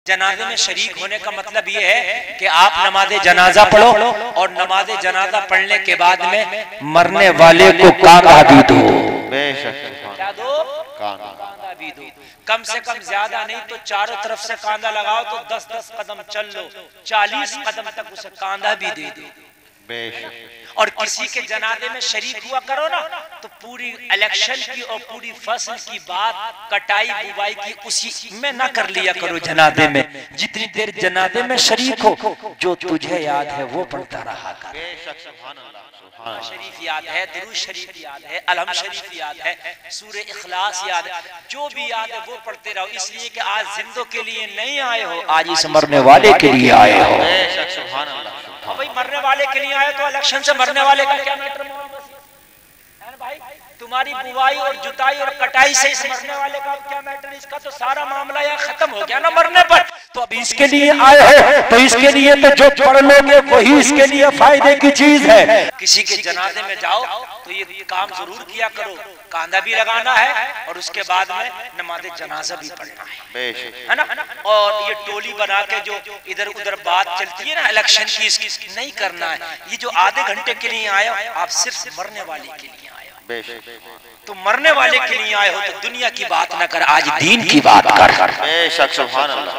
जनाजे में शरीक होने का मतलब ये है कि आप नमाज जनाजा पढ़ो और नमाज जनाजा पढ़ने के बाद में मरने वाले को कांधा भी दो। क्या दो? कांधा भी दो। कम से कम ज्यादा नहीं तो चारों तरफ से कांधा लगाओ तो 10-10 कदम चल लो, 40 कदम तक उसे कांधा भी दे दो। और किसी के जनाजे में शरीक हुआ करो ना तो पूरी इलेक्शन की और पूरी फसल की बात कटाई बुवाई की उसी में ना कर लिया करो जनाजे में। जितनी देर जनाजे में शरीक हो जो तुझे याद है वो पढ़ता रहा कर। शरीफ याद है, दुरूद शरीफ याद है, अलहम शरीफ याद है, सूरे इखलास याद है, जो भी याद है वो पढ़ते रहो। इसलिए कि आज जिंदों के लिए नहीं आए हो, आज इस मरने वाले के लिए आए हो। भाई मरने वाले के लिए आए तो इलेक्शन से मरने वाले का क्या मैटर है भाई? तुम्हारी बुवाई और जुताई और कटाई से इस मरने वाले का क्या मैटर? इसका तो सारा मामला यहाँ खत्म हो गया ना मरने पर। तो अब इसके लिए आए हो तो इसके लिए तो जो पढ़ लोगे वही इसके लिए फायदे की चीज है। किसी के जनाजे में जाओ तो ये काम जरूर किया करो, कांधा भी लगाना है और उसके बाद में नमाज जनाजा भी पढ़ना है ना। और ये टोली बना के जो इधर उधर बात चलती है ना इलेक्शन की, इसकी नहीं करना है। ये जो आधे घंटे के लिए आए हो आप सिर्फ मरने वाले के लिए आए हो। तो मरने वाले के लिए आए हो तो दुनिया की बात ना कर, आज दीन की बात कर।